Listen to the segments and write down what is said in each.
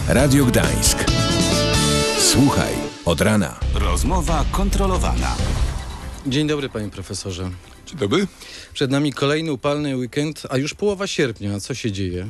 Radio Gdańsk. Słuchaj od rana. Rozmowa kontrolowana. Dzień dobry, panie profesorze. Dzień dobry. Przed nami kolejny upalny weekend, a już połowa sierpnia. Co się dzieje?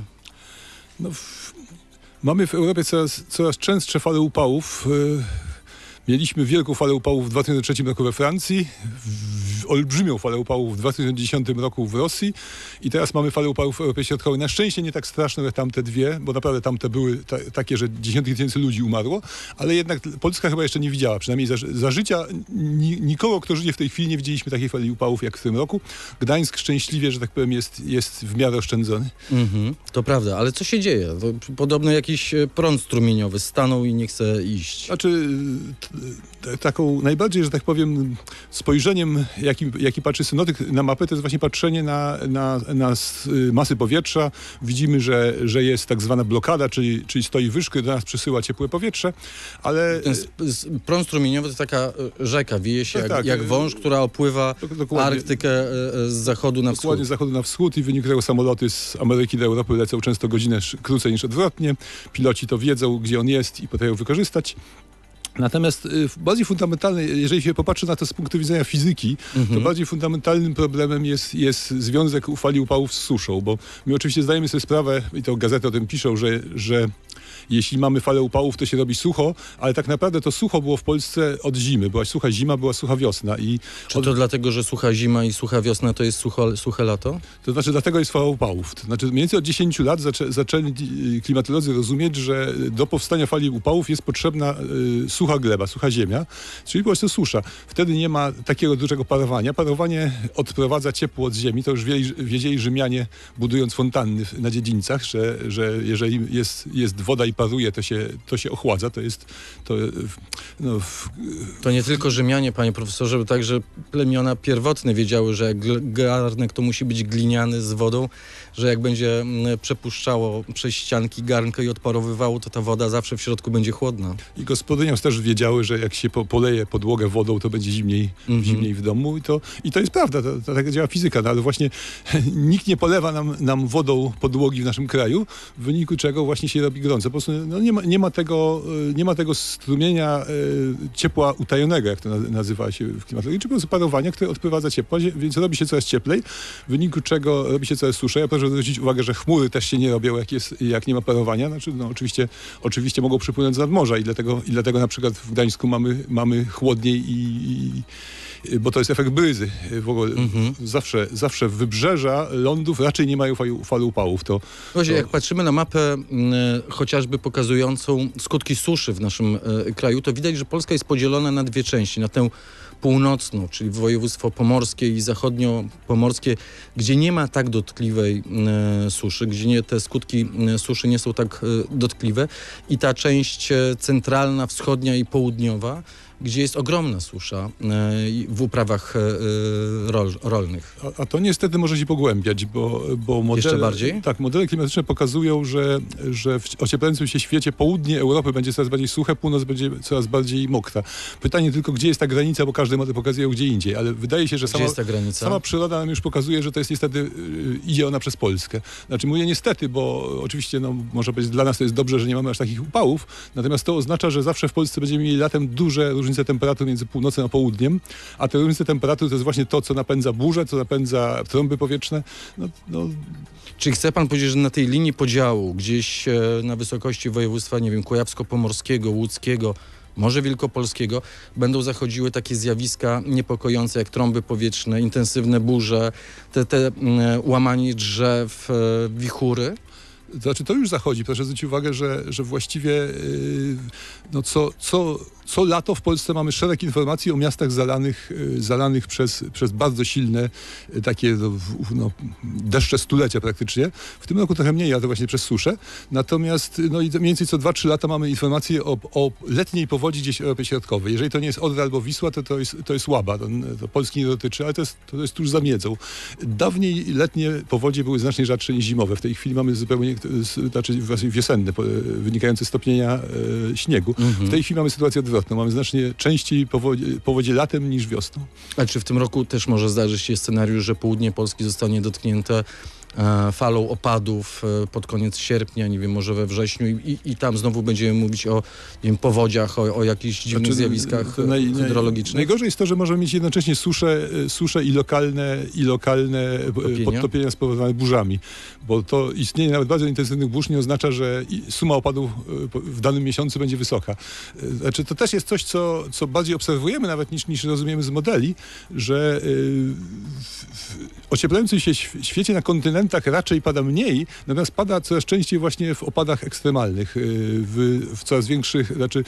Mamy w Europie coraz częstsze fale upałów. Mieliśmy wielką falę upałów w 2003 roku we Francji, olbrzymią falę upałów w 2010 roku w Rosji i teraz mamy falę upałów w Europie Środkowej. Na szczęście nie tak straszne jak tamte dwie, bo naprawdę tamte były takie, że dziesiątki tysięcy ludzi umarło, ale jednak Polska chyba jeszcze nie widziała, przynajmniej za życia nikogo, kto żyje w tej chwili, nie widzieliśmy takiej fali upałów jak w tym roku. Gdańsk szczęśliwie, że tak powiem, jest w miarę oszczędzony. To prawda, ale co się dzieje? Podobno jakiś prąd strumieniowy stanął i nie chce iść. Znaczy, taką najbardziej, że tak powiem, spojrzeniem, jaki patrzy synoptyk na mapę, to jest właśnie patrzenie na masy powietrza. Widzimy, że jest tak zwana blokada, czyli stoi wyż, który do nas przesyła ciepłe powietrze, ale... Ten prąd strumieniowy to taka rzeka, wieje się jak wąż, która opływa Arktykę z zachodu na wschód. Dokładnie z zachodu na wschód i w wyniku tego samoloty z Ameryki do Europy lecą często godzinę krócej niż odwrotnie. Piloci to wiedzą, gdzie on jest i potrafią wykorzystać. Natomiast bardziej fundamentalny, jeżeli się popatrzy na to z punktu widzenia fizyki, to bardziej fundamentalnym problemem jest związek fali upałów z suszą, bo my oczywiście zdajemy sobie sprawę, i to gazety o tym piszą, że jeśli mamy falę upałów, to się robi sucho, ale tak naprawdę to sucho było w Polsce od zimy. Była sucha zima, była sucha wiosna. Czy to dlatego, że sucha zima i sucha wiosna to jest suche lato? To znaczy dlatego jest fala upałów. To znaczy mniej więcej od 10 lat zaczęli klimatolodzy rozumieć, że do powstania fali upałów jest potrzebna sucha gleba, sucha ziemia, czyli po prostu susza. Wtedy nie ma takiego dużego parowania. Parowanie odprowadza ciepło od ziemi. To już wiedzieli Rzymianie, budując fontanny na dziedzińcach, że jeżeli jest woda i paruje, to się ochładza. To nie tylko Rzymianie, panie profesorze, bo także plemiona pierwotne wiedziały, że jak garnek to musi być gliniany z wodą, że jak będzie przepuszczało przez ścianki garnkę i odparowywało, to ta woda zawsze w środku będzie chłodna. I gospodynią też wiedziały, że jak się poleje podłogę wodą, to będzie zimniej w domu. I to jest prawda, to tak działa fizyka, no, ale właśnie nikt nie polewa nam wodą podłogi w naszym kraju, w wyniku czego właśnie się robi gorąco. Po prostu nie ma tego strumienia ciepła utajonego, jak to nazywa się w klimatologii, czy po prostu parowania, które odprowadza ciepło, więc robi się coraz cieplej, w wyniku czego robi się coraz suszej. Ja proszę zwrócić uwagę, że chmury też się nie robią, jak nie ma parowania. Znaczy, oczywiście mogą przypłynąć nad morza i dlatego na przykład w Gdańsku mamy chłodniej bo to jest efekt bryzy. W ogóle zawsze wybrzeża lądów raczej nie mają fal upałów. Jak patrzymy na mapę chociażby pokazującą skutki suszy w naszym kraju, to widać, że Polska jest podzielona na dwie części. Na tę północną, czyli województwo pomorskie i zachodnio-pomorskie, gdzie nie ma tak dotkliwej suszy, gdzie te skutki suszy nie są tak dotkliwe, i ta część centralna, wschodnia i południowa, gdzie jest ogromna susza w uprawach rolnych. A to niestety może się pogłębiać, bo modele... Jeszcze bardziej? Tak, modele klimatyczne pokazują, że w ocieplającym się świecie południe Europy będzie coraz bardziej suche, północ będzie coraz bardziej mokra. Pytanie tylko, gdzie jest ta granica, bo każdy model pokazuje gdzie indziej, ale wydaje się, że sama przyroda nam już pokazuje, że to jest niestety, idzie ona przez Polskę. Znaczy mówię niestety, bo oczywiście można powiedzieć, dla nas to jest dobrze, że nie mamy aż takich upałów, natomiast to oznacza, że zawsze w Polsce będziemy mieli latem duże różnice temperatur między północą a południem, a te różnice temperatur to jest właśnie to, co napędza burze, co napędza trąby powietrzne. Czy chce pan powiedzieć, że na tej linii podziału, gdzieś na wysokości województwa, nie wiem, kujawsko-pomorskiego, łódzkiego, może wielkopolskiego, będą zachodziły takie zjawiska niepokojące jak trąby powietrzne, intensywne burze, te łamanie drzew, wichury? Znaczy to już zachodzi. Proszę zwrócić uwagę, że właściwie co lato w Polsce mamy szereg informacji o miastach zalanych przez bardzo silne takie deszcze stulecia praktycznie. W tym roku trochę mniej, ale to właśnie przez suszę. Natomiast i mniej więcej co 2-3 lata mamy informacje o letniej powodzi gdzieś w Europie Środkowej. Jeżeli to nie jest Odra albo Wisła, to jest Łaba. To Polski nie dotyczy, ale to jest tuż za miedzą. Dawniej letnie powodzie były znacznie rzadsze niż zimowe. W tej chwili mamy zupełnie właśnie wiosenne, wynikające z stopnienia śniegu. W tej chwili mamy sytuację odwrotną. Mamy znacznie częściej powodzie latem niż wiosną. A czy w tym roku też może zdarzyć się scenariusz, że południe Polski zostanie dotknięte falą opadów pod koniec sierpnia, nie wiem, może we wrześniu i tam znowu będziemy mówić o, nie wiem, powodziach, o jakichś dziwnych zjawiskach hydrologicznych. Najgorzej jest to, że możemy mieć jednocześnie susze i lokalne podtopienia spowodowane burzami, bo to istnienie nawet bardzo intensywnych burz nie oznacza, że suma opadów w danym miesiącu będzie wysoka. Znaczy, to też jest coś, co bardziej obserwujemy nawet niż rozumiemy z modeli, że w ocieplającym się świecie na kontynentach raczej pada mniej, natomiast pada coraz częściej właśnie w opadach ekstremalnych, w coraz większych, znaczy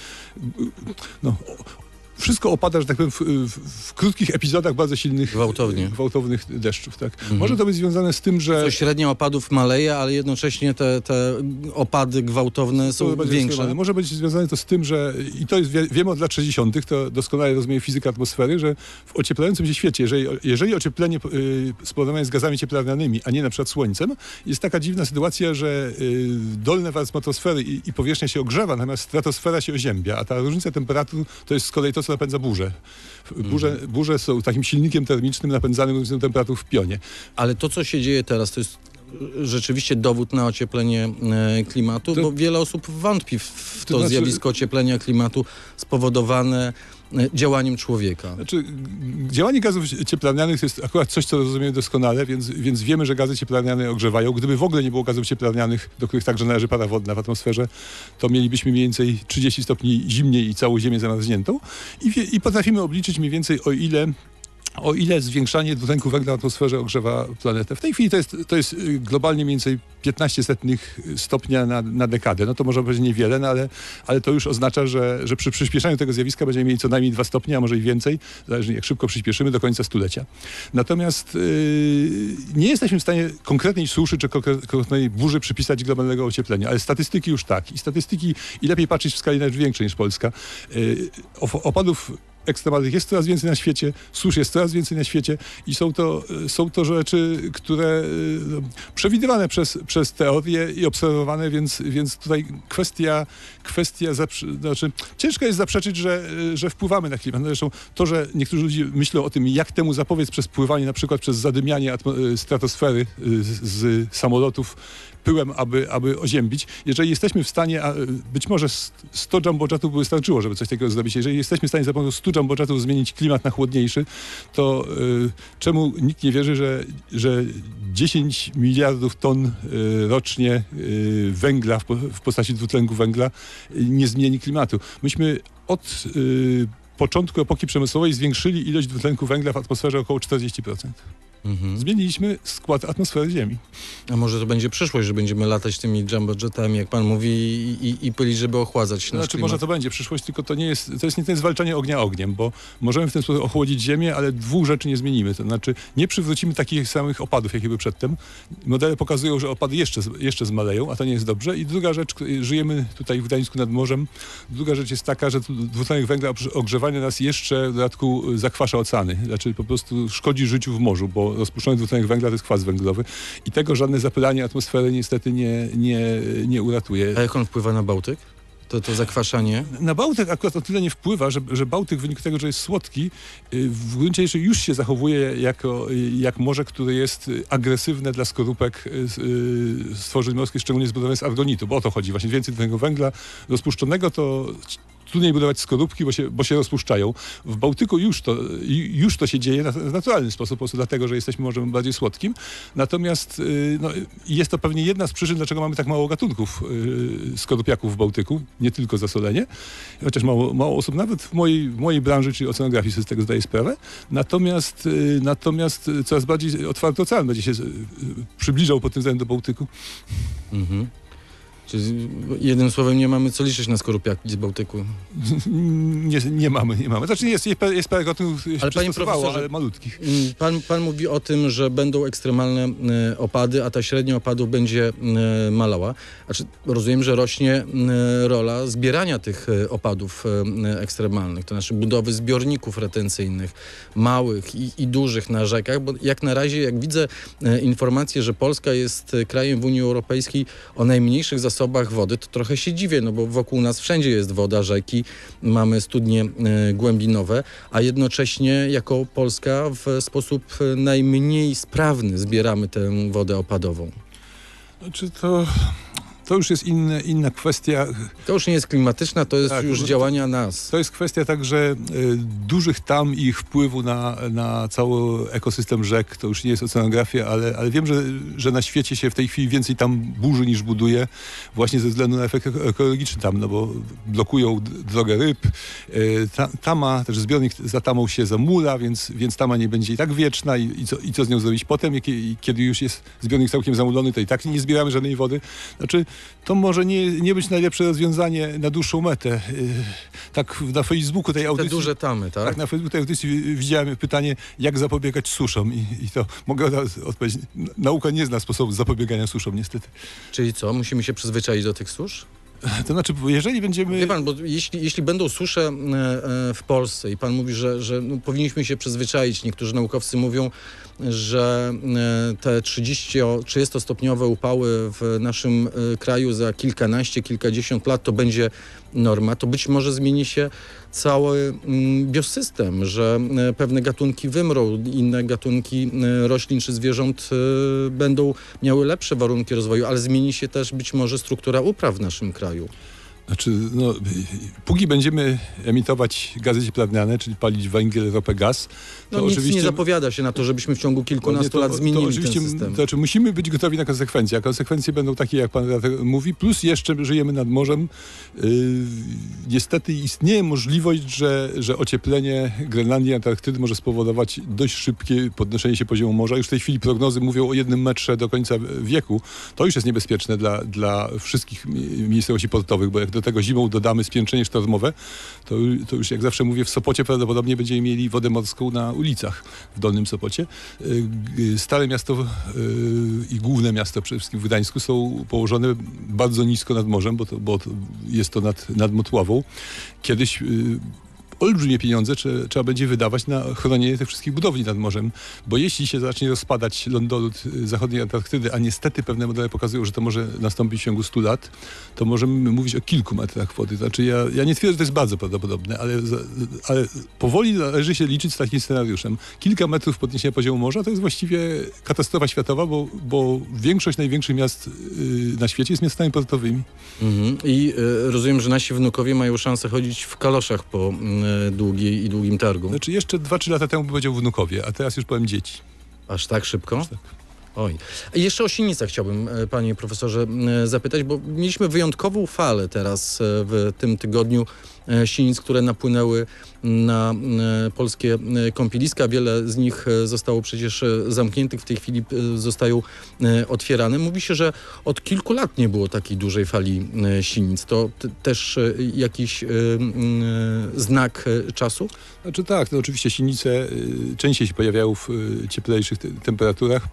wszystko opada, że tak powiem, w krótkich epizodach bardzo silnych, gwałtownych deszczów. Tak. Może to być związane z tym, że... Średnia opadów maleje, ale jednocześnie te opady gwałtowne są większe. Może być związane to z tym, że, i to jest, wiemy od lat 60., to doskonale rozumie fizyka atmosfery, że w ocieplającym się świecie, jeżeli ocieplenie spowodowane jest gazami cieplarnianymi, a nie na przykład słońcem, jest taka dziwna sytuacja, że dolne warstwy atmosfery i powierzchnia się ogrzewa, natomiast stratosfera się oziębia, a ta różnica temperatur to jest z kolei to, co napędza burzę. Burze są takim silnikiem termicznym napędzanym różnicą temperatur w pionie. Ale to, co się dzieje teraz, to jest rzeczywiście dowód na ocieplenie klimatu, bo wiele osób wątpi w to zjawisko ocieplenia klimatu spowodowane działaniem człowieka. Znaczy, działanie gazów cieplarnianych jest akurat coś, co rozumiemy doskonale, więc wiemy, że gazy cieplarniane ogrzewają. Gdyby w ogóle nie było gazów cieplarnianych, do których także należy para wodna w atmosferze, to mielibyśmy mniej więcej 30 stopni zimniej i całą Ziemię zamarzniętą. I potrafimy obliczyć mniej więcej, o ile zwiększanie dwutlenku węgla w atmosferze ogrzewa planetę. W tej chwili to jest globalnie mniej więcej 0,15 stopnia na dekadę. No to może być niewiele, no ale to już oznacza, że przy przyspieszaniu tego zjawiska będziemy mieli co najmniej 2 stopnie, a może i więcej, zależnie jak szybko przyspieszymy, do końca stulecia. Natomiast nie jesteśmy w stanie konkretnej suszy czy konkretnej burzy przypisać globalnego ocieplenia, ale statystyki już tak. I lepiej patrzeć w skali nawet większej niż Polska. Opadów ekstremalnych jest coraz więcej na świecie, susz jest coraz więcej na świecie i są to rzeczy, które przewidywane przez teorię i obserwowane, więc tutaj ciężko jest zaprzeczyć, że wpływamy na klimat. Zresztą to, że niektórzy ludzie myślą o tym, jak temu zapobiec przez pływanie, na przykład przez zadymianie stratosfery z samolotów pyłem, aby oziębić. Jeżeli jesteśmy w stanie, a być może 100 jumbojetów by wystarczyło, żeby coś takiego zrobić. Jeżeli jesteśmy w stanie za pomocą 100 jumbojetów zmienić klimat na chłodniejszy, to czemu nikt nie wierzy, że 10 miliardów ton rocznie węgla w postaci dwutlenku węgla nie zmieni klimatu. Myśmy od początku epoki przemysłowej zwiększyli ilość dwutlenku węgla w atmosferze około 40%. Zmieniliśmy skład atmosfery Ziemi. A może to będzie przyszłość, że będziemy latać tymi jumbojetami, jak pan mówi, i pylić, żeby ochładzać nasz klimat. Może to będzie przyszłość, tylko to jest nie zwalczanie ognia ogniem, bo możemy w ten sposób ochłodzić Ziemię, ale dwóch rzeczy nie zmienimy. To znaczy nie przywrócimy takich samych opadów, jakie były przedtem. Modele pokazują, że opady jeszcze zmaleją, a to nie jest dobrze. I druga rzecz, żyjemy tutaj w Gdańsku nad morzem, druga rzecz jest taka, że dwutlenek węgla, ogrzewanie nas jeszcze w dodatku zakwasza oceany. Znaczy po prostu szkodzi życiu w morzu, bo rozpuszczony dwutlenek węgla to jest kwas węglowy i tego żadne zapylanie atmosfery niestety nie uratuje. A jak on wpływa na Bałtyk? To zakwaszanie? Na Bałtyk akurat o tyle nie wpływa, że Bałtyk w wyniku tego, że jest słodki, w gruncie rzeczy już się zachowuje jak morze, które jest agresywne dla skorupek stworzeń morskich, szczególnie zbudowane z argonitu, bo o to chodzi. Właśnie więcej dwutlenku węgla rozpuszczonego to trudniej budować skorupki, bo się rozpuszczają. W Bałtyku już to się dzieje w naturalny sposób, po prostu dlatego, że jesteśmy morzem bardziej słodkim. Natomiast jest to pewnie jedna z przyczyn, dlaczego mamy tak mało gatunków skorupiaków w Bałtyku, nie tylko zasolenie, chociaż mało osób, nawet w mojej branży, czyli oceanografii, sobie z tego zdaje sprawę. Natomiast coraz bardziej otwarty ocean będzie się przybliżał pod tym względem do Bałtyku. Czyli jednym słowem nie mamy co liczyć na skorupiaki z Bałtyku. Nie mamy. Znaczy jest parę gatunków, ale panie profesorze, ale malutkich. Pan mówi o tym, że będą ekstremalne opady, a ta średnia opadów będzie malała. Znaczy, rozumiem, że rośnie rola zbierania tych opadów ekstremalnych, to znaczy budowy zbiorników retencyjnych, małych i dużych na rzekach, bo jak na razie, jak widzę informację, że Polska jest krajem w Unii Europejskiej o najmniejszych zasobach zasobach wody, to trochę się dziwię, no bo wokół nas wszędzie jest woda, rzeki, mamy studnie głębinowe, a jednocześnie jako Polska w sposób najmniej sprawny zbieramy tę wodę opadową. Znaczy to już jest inna kwestia. To już nie jest klimatyczna, to jest Tak, już działania nas. To jest kwestia także dużych tam i ich wpływu na cały ekosystem rzek. To już nie jest oceanografia, ale wiem, że na świecie się w tej chwili więcej tam burzy niż buduje, właśnie ze względu na efekt ekologiczny tam, no bo blokują drogę ryb. Tama, też zbiornik za Tamą się zamula, więc Tama nie będzie i tak wieczna i co z nią zrobić potem, kiedy już jest zbiornik całkiem zamulony, to i tak nie zbieramy żadnej wody. Znaczy, to może nie być najlepsze rozwiązanie na dłuższą metę. Tak na Facebooku tej audycji... Te duże tamy, tak? Tak, na Facebooku tej audycji widziałem pytanie, jak zapobiegać suszom i to mogę odpowiedzieć. Nauka nie zna sposobu zapobiegania suszom, niestety. Czyli co, musimy się przyzwyczaić do tych susz? To znaczy, jeżeli będziemy... Wie pan, bo jeśli będą susze w Polsce i pan mówi, że powinniśmy się przyzwyczaić, niektórzy naukowcy mówią, że te 30-stopniowe upały w naszym kraju za kilkadziesiąt lat to będzie norma, to być może zmieni się cały biosystem, że pewne gatunki wymrą, inne gatunki roślin czy zwierząt będą miały lepsze warunki rozwoju, ale zmieni się też być może struktura upraw w naszym kraju. Znaczy, póki będziemy emitować gazy cieplarniane, czyli palić węgiel, ropę, gaz, to nic oczywiście... nie zapowiada się na to, żebyśmy w ciągu kilkunastu lat zmienili ten system. To znaczy, musimy być gotowi na konsekwencje, a konsekwencje będą takie, jak pan mówi, plus jeszcze żyjemy nad morzem. Niestety istnieje możliwość, że ocieplenie Grenlandii i Antarktydy może spowodować dość szybkie podnoszenie się poziomu morza. Już w tej chwili prognozy mówią o 1 metrze do końca wieku. To już jest niebezpieczne dla wszystkich miejscowości portowych, bo jak do tego zimą dodamy spiętrzenie sztormowe, to już jak zawsze mówię, w Sopocie prawdopodobnie będziemy mieli wodę morską na ulicach w Dolnym Sopocie. Stare miasto i główne miasto przede wszystkim w Gdańsku są położone bardzo nisko nad morzem, bo jest to nad Motławą. Kiedyś olbrzymie pieniądze trzeba będzie wydawać na chronienie tych wszystkich budowli nad morzem, bo jeśli się zacznie rozpadać lądolód zachodniej Antarktydy, a niestety pewne modele pokazują, że to może nastąpić w ciągu 100 lat, to możemy mówić o kilku metrach wody. Znaczy ja nie twierdzę, że to jest bardzo prawdopodobne, ale powoli należy się liczyć z takim scenariuszem. Kilka metrów podniesienia poziomu morza to jest właściwie katastrofa światowa, bo większość największych miast na świecie jest miastami portowymi. I rozumiem, że nasi wnukowie mają szansę chodzić w kaloszach po długim targu. Znaczy jeszcze 2-3 lata temu powiedział wnukowie, a teraz już powiem dzieci. Aż tak szybko? Aż tak. Oj. I jeszcze o sinicach chciałbym, panie profesorze, zapytać, bo mieliśmy wyjątkową falę teraz w tym tygodniu sinic, które napłynęły na polskie kąpieliska. Wiele z nich zostało przecież zamkniętych, w tej chwili zostają otwierane. Mówi się, że od kilku lat nie było takiej dużej fali sinic. To też jakiś znak czasu? Znaczy tak, to oczywiście sinice częściej się pojawiają w cieplejszych temperaturach.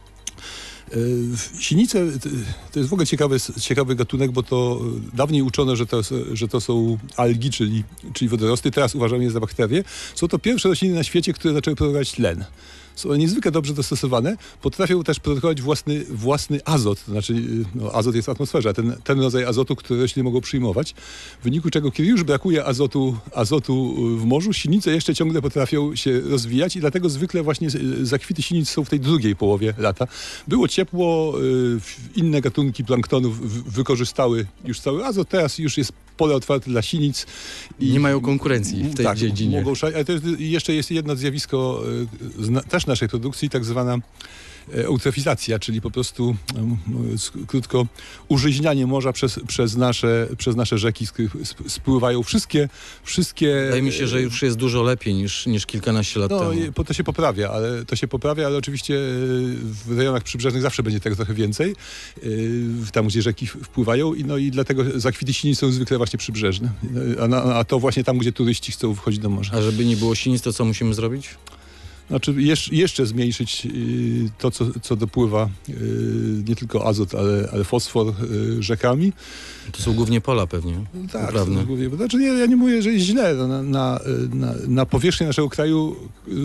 Sinice to jest w ogóle ciekawy gatunek, bo to dawniej uczono, że to są algi, czyli wodorosty. Teraz uważamy je za bakterie. Są to pierwsze rośliny na świecie, które zaczęły produkować tlen. Są one niezwykle dobrze dostosowane. Potrafią też produkować własny azot. To znaczy, azot jest w atmosferze, a ten rodzaj azotu, który rośliny mogą przyjmować. W wyniku czego, kiedy już brakuje azotu w morzu, sinice jeszcze ciągle potrafią się rozwijać i dlatego zwykle właśnie zakwity sinic są w tej drugiej połowie lata. Było ciepło, inne gatunki planktonu wykorzystały już cały azot, teraz już jest pole otwarte dla sinic. Nie mają konkurencji w tej dziedzinie. Ale to jeszcze jest jedno zjawisko też naszej produkcji, tak zwana eutrofizacja, czyli po prostu, krótko, użyźnianie morza przez nasze rzeki, z których spływają wszystkie... Wydaje mi się, że już jest dużo lepiej niż kilkanaście lat temu. To się poprawia, ale oczywiście w rejonach przybrzeżnych zawsze będzie tego trochę więcej, tam gdzie rzeki wpływają i dlatego zakwity sinic są zwykle właśnie przybrzeżne. A to właśnie tam, gdzie turyści chcą wchodzić do morza. A żeby nie było sinic, to co musimy zrobić? Znaczy jeszcze zmniejszyć to, co dopływa, nie tylko azot, ale fosfor rzekami. To są głównie pola pewnie. Tak, Prawda? znaczy ja nie mówię, że jest źle. No, na powierzchnię naszego kraju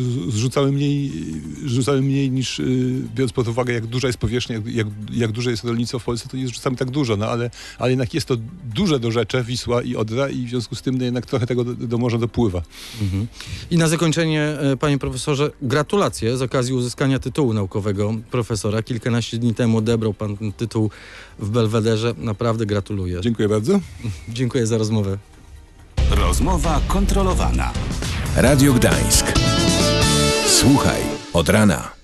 zrzucamy mniej niż, biorąc pod uwagę, jak duża jest powierzchnia, jak duże jest rolnictwo w Polsce, to nie zrzucamy tak dużo, no ale jednak jest to duże dorzecze, Wisła i Odra, i w związku z tym no, jednak trochę tego do morza dopływa. Mhm. I na zakończenie, panie profesorze, gratulacje z okazji uzyskania tytułu naukowego profesora. Kilkanaście dni temu odebrał pan ten tytuł w Belwederze. Naprawdę gratuluję. Dziękuję bardzo. Dziękuję za rozmowę. Rozmowa kontrolowana. Radio Gdańsk. Słuchaj od rana.